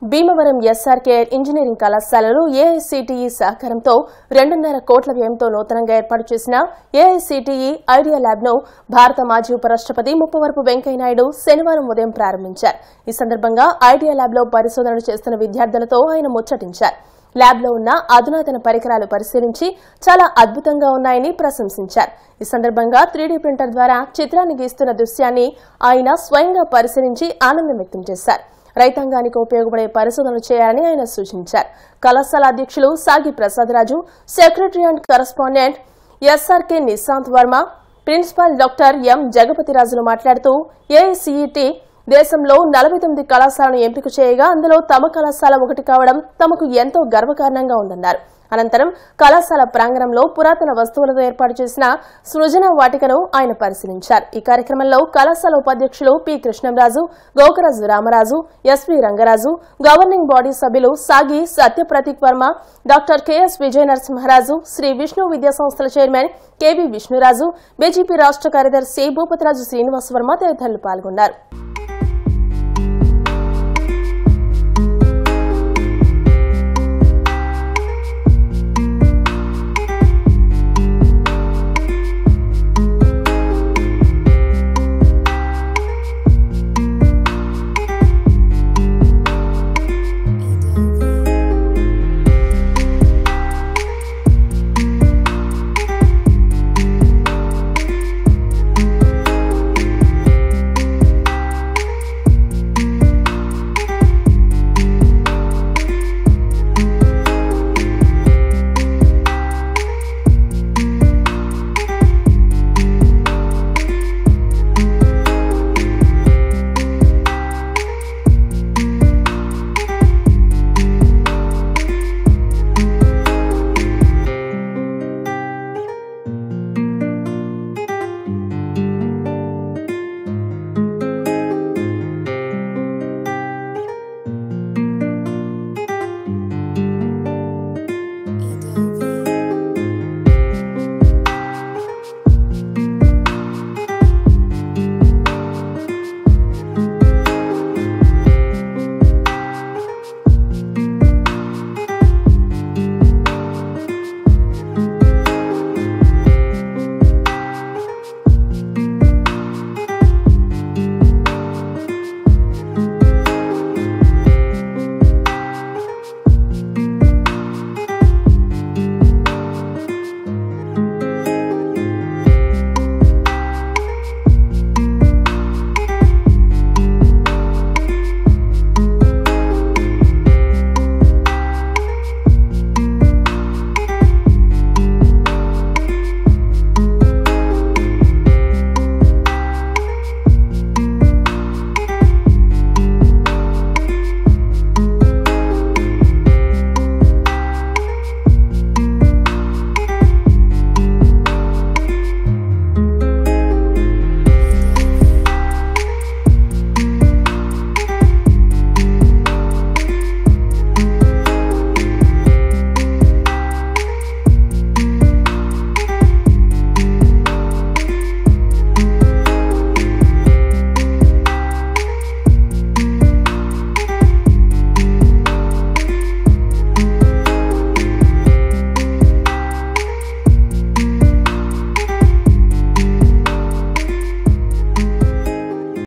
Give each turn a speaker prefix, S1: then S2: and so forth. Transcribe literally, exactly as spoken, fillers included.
S1: Bhimavaram S R K R engineering కళాశాలలో A I C T E సహకారంతో రెండున్నర కోట్ల వ్యయంతో నూతనంగా ఏర్పాటు చేసిన A I C T E idea lab ను భారత మాజీ ఉపరాష్ట్రపతి ముప్పవరపు వెంకయ్య నాయుడు శనివారం ఉదయం ప్రారంభించారు. ఈ సందర్భంగా ఐడియా ల్యాబ్ లో పరిశోధనలు చేస్తున్న విద్యార్థులతో ఆయన ముచ్చటించారు. ల్యాబ్ లో ఉన్న అధునాతన పరికరాలు పరిశీలించి చాలా అద్భుతంగా ఉన్నాయని ప్రశంసించారు. ఈ సందర్భంగా త్రీ డి ప్రింటర్ ద్వారా చిత్రాన్ని గీస్తున్న దృశ్యాన్ని ఆయన స్వయంగా పరిశీలించి ఆనందం వ్యక్తం చేశారు. రైతాంగానికి ఉపయోగపడే పరిశోధనలు చేయాలని ఆయన సూచించారు. కళాశాల అధ్యక్షులు Sagi Prasadaraju, secretary and correspondent S R K Nishant Varma, principal doctor M జగపతిరాజులు మాట్లాడుతూ ఏ ఐ సి టి దేశంలో నలభై తొమ్మిది కళాశాలను ఎంపిక చేయగా అందులో తమ కళాశాల ఒకటి కావడం తమకు ఎంతో గర్వకారణంగా ఉందన్నారు. అనంతరం కళాశాల ప్రాంగణంలో పురాతన వస్తువులతో ఏర్పాటు చేసిన సృజన వాటికను ఆయన పరిశీలించారు. ఈ కార్యక్రమంలో కళాశాల ఉపాధ్యక్షులు P Krishnamraju, Gokaraju Ramaraju, SV Rangaraju, governing body సభ్యులు సాగి సత్యప్రతీక్ వర్మ, డాక్టర్ కెఎస్ విజయ నరసింహరాజు, శ్రీ విష్ణు విద్యా సంస్థల చైర్మన్ కెవి విష్ణురాజు, బీజేపీ రాష్ట్ర కార్యదర్శి భూపతిరాజు శ్రీనివాస వర్మ తదితరులు పాల్గొన్నారు.